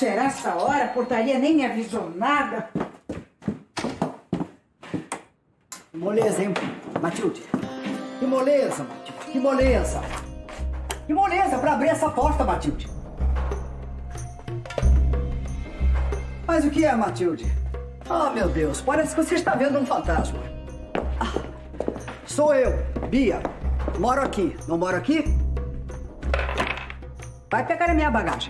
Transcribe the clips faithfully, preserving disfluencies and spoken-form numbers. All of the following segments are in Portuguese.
será essa hora? A portaria nem me avisou nada. Que moleza, hein, Matilde? Que moleza, Matilde. Que moleza. Que moleza pra abrir essa porta, Matilde. Mas o que é, Matilde? Ah, meu Deus, parece que você está vendo um fantasma. Ah, sou eu, Bia. Moro aqui. Não moro aqui? Vai pegar a minha bagagem.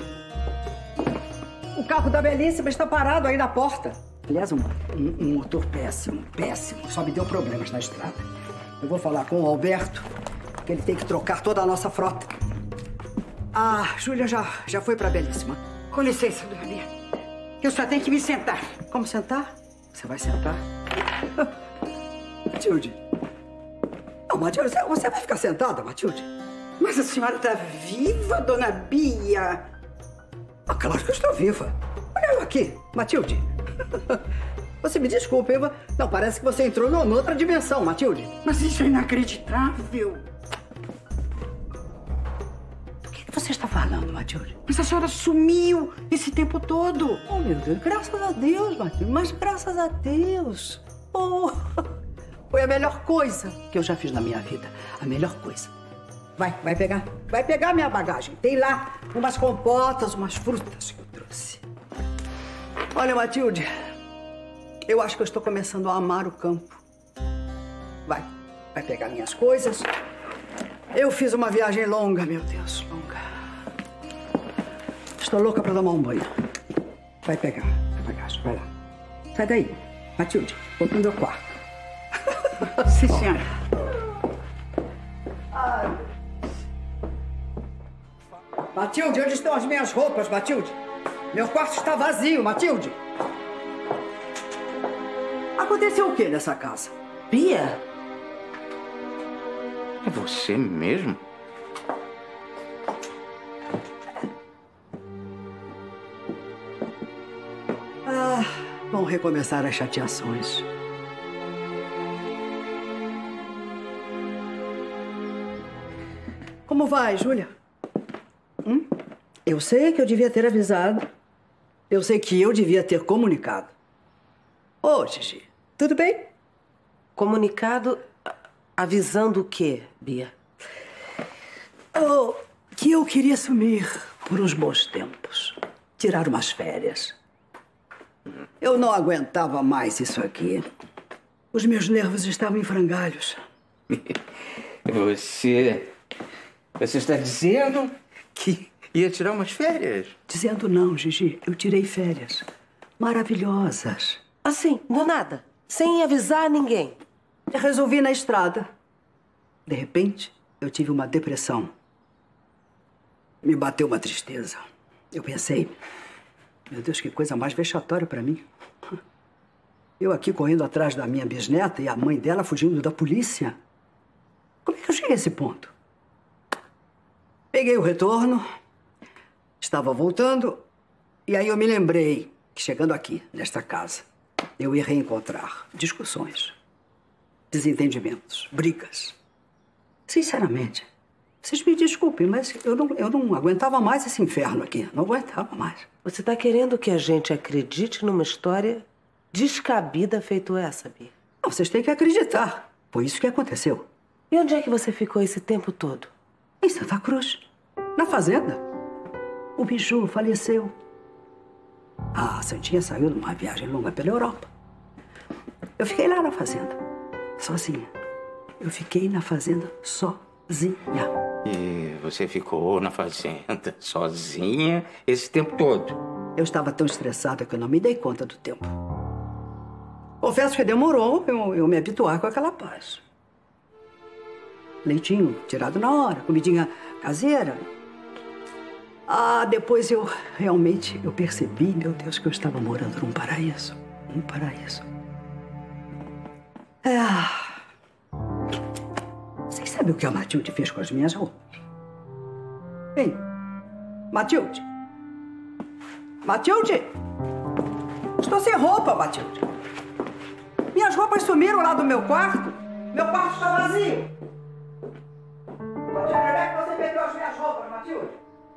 O carro da Belíssima está parado aí na porta. Aliás, um, um, um motor péssimo, péssimo. Só me deu problemas na estrada. Eu vou falar com o Alberto, que ele tem que trocar toda a nossa frota. A Júlia já, já foi para a Belíssima. Com licença, dona Bia. Eu só tenho que me sentar. Como sentar? Você vai sentar? Matilde. Não, Matilde, você, você vai ficar sentada, Matilde? Mas a senhora está viva, dona Bia? Ah, claro que eu estou viva. Olha eu aqui, Matilde. Você me desculpe, eu... Não, parece que você entrou numa outra dimensão, Matilde. Mas isso é inacreditável. Do que, que você está falando, Matilde? Mas a senhora sumiu esse tempo todo. Oh, meu Deus, graças a Deus, Matilde. Mas graças a Deus. Oh, foi a melhor coisa que eu já fiz na minha vida. A melhor coisa. Vai, vai pegar. Vai pegar minha bagagem. Tem lá umas compotas, umas frutas que eu trouxe. Olha, Matilde, eu acho que eu estou começando a amar o campo. Vai, vai pegar minhas coisas. Eu fiz uma viagem longa, meu Deus, longa. Estou louca para tomar um banho. Vai pegar a bagagem, vai lá. Sai daí, Matilde, vou pro meu quarto. Sim, senhora. Ai. Matilde, onde estão as minhas roupas, Matilde? Meu quarto está vazio, Matilde. Aconteceu o que nessa casa? Bia? É você mesmo? Ah, vão recomeçar as chateações. Como vai, Júlia? Hum? Eu sei que eu devia ter avisado. Eu sei que eu devia ter comunicado. Ô, Gigi, tudo bem? Comunicado avisando o quê, Bia? Oh, que eu queria sumir por uns bons tempos. Tirar umas férias. Eu não aguentava mais isso aqui. Os meus nervos estavam em frangalhos. Você... Você está dizendo que ia tirar umas férias? Dizendo não, Gigi. Eu tirei férias. Maravilhosas. Assim, do nada. Sem avisar ninguém. Eu resolvi na estrada. De repente, eu tive uma depressão. Me bateu uma tristeza. Eu pensei, meu Deus, que coisa mais vexatória para mim. Eu aqui correndo atrás da minha bisneta e a mãe dela fugindo da polícia. Como é que eu cheguei a esse ponto? Peguei o retorno, estava voltando, e aí eu me lembrei que chegando aqui, nesta casa, eu ia reencontrar discussões, desentendimentos, brigas. Sinceramente, vocês me desculpem, mas eu não, eu não aguentava mais esse inferno aqui. Não aguentava mais. Você está querendo que a gente acredite numa história descabida feito essa, Bia? Não, vocês têm que acreditar. Foi isso que aconteceu. E onde é que você ficou esse tempo todo? Em Santa Cruz, na fazenda. O Biju faleceu. A Santinha saiu numa viagem longa pela Europa. Eu fiquei lá na fazenda, sozinha. Eu fiquei na fazenda sozinha. E você ficou na fazenda sozinha esse tempo todo? Eu estava tão estressada que eu não me dei conta do tempo. Confesso que demorou eu, eu me habituar com aquela paz. Leitinho tirado na hora, comidinha caseira. Ah, depois eu realmente eu percebi, meu Deus, que eu estava morando num paraíso. Um paraíso. É... Vocês sabem o que a Matilde fez com as minhas roupas? Hein? Matilde? Matilde? Estou sem roupa, Matilde. Minhas roupas sumiram lá do meu quarto. Meu quarto está vazio. Onde é que você perdeu as minhas roupas, Matilde?